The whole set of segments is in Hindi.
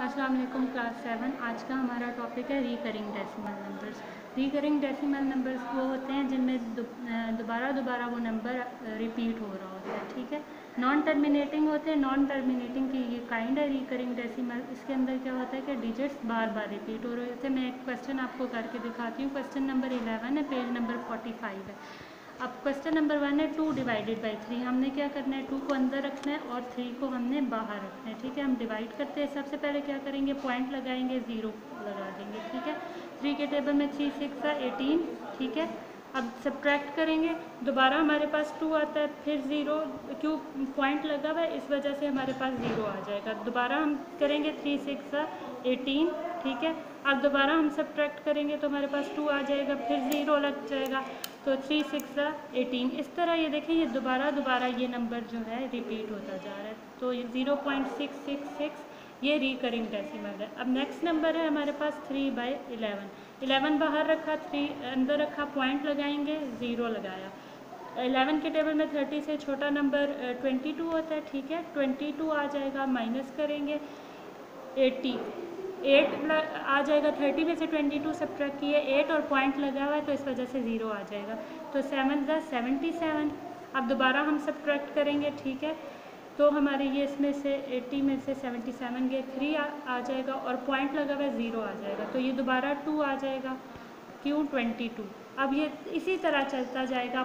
अस्सलाम वालेकुम क्लास 7। आज का हमारा टॉपिक है recurring decimal numbers. Recurring decimal numbers वो होते हैं जिनमें दोबारा वो नंबर रिपीट हो रहा होता है। ठीक है, नॉन टर्मिनेटिंग होते हैं। नॉन टर्मिनेटिंग की ये काइंड है रिकरिंग डेसिमल। इसके अंदर क्या होता है कि डिजिट्स बार बार रिपीट हो रहे होते हैं। मैं एक क्वेश्चन आपको करके दिखाती हूँ। क्वेश्चन नंबर 11 है, पेज नंबर 45 है। अब क्वेश्चन नंबर 1 है 2 डिवाइडेड बाई 3। हमने क्या करना है, 2 को अंदर रखना है और 3 को हमने बाहर रखना है। ठीक है, हम डिवाइड करते हैं। सबसे पहले क्या करेंगे, पॉइंट लगाएंगे, 0 लगा देंगे। ठीक है, 3 के टेबल में 3 6 18। ठीक है, अब सब्ट्रैक्ट करेंगे, दोबारा हमारे पास 2 आता है, फिर 0, क्यों पॉइंट लगा हुआ है इस वजह से हमारे पास 0 आ जाएगा। दोबारा हम करेंगे 3 6 18। ठीक है, अब दोबारा हम सब्ट्रैक्ट करेंगे तो हमारे पास 2 आ जाएगा, फिर 0 लग जाएगा, तो 3 6 18। इस तरह ये देखें, ये दोबारा ये नंबर जो है रिपीट होता जा रहा है। तो ये 0.666 ये रिकरिंग डेसिमल है। अब नेक्स्ट नंबर है हमारे पास 3/11। 11 बाहर रखा, 3 अंदर रखा, पॉइंट लगाएंगे, 0 लगाया। 11 के टेबल में 30 से छोटा नंबर 22 होता है। ठीक है, 22 आ जाएगा, माइनस करेंगे 80, 8 आ जाएगा। 30 में से 22 सब्ट्रैक्ट किए, 8 और पॉइंट लगा हुआ है तो इस वजह से 0 आ जाएगा। तो 7 77। अब दोबारा हम सब्ट्रैक्ट करेंगे। ठीक है, तो हमारे ये इसमें से 80 में से 77 गए, 3 आ जाएगा और पॉइंट लगा हुआ है, 0 आ जाएगा। तो ये दोबारा 2 आ जाएगा, क्यों 22। अब ये इसी तरह चलता जाएगा,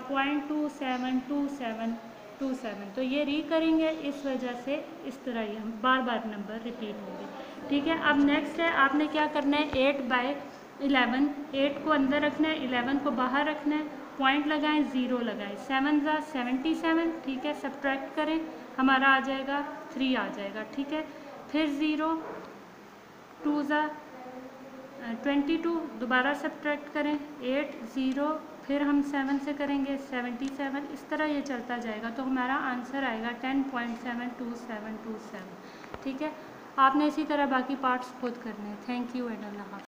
0.272727। तो ये रिकरिंग है, इस वजह से इस तरह ही हम बार बार नंबर रिपीट होंगे। ठीक है, अब नेक्स्ट है, आपने क्या करना है, 8/11। 8 को अंदर रखना है, 11 को बाहर रखना है, पॉइंट लगाएं, 0 लगाएं। 7 77। ठीक है, सब्ट्रैक्ट करें, हमारा आ जाएगा 3 आ जाएगा। ठीक है, फिर 0, 2 22, दोबारा सब्ट्रैक्ट करें, 8 0, फिर हम 7 से करेंगे 77। इस तरह ये चलता जाएगा तो हमारा आंसर आएगा 10.72727। ठीक है, आपने इसी तरह बाकी पार्ट्स खुद करने हैं। थैंक यू एंड अल्लाह हाफ़िज़।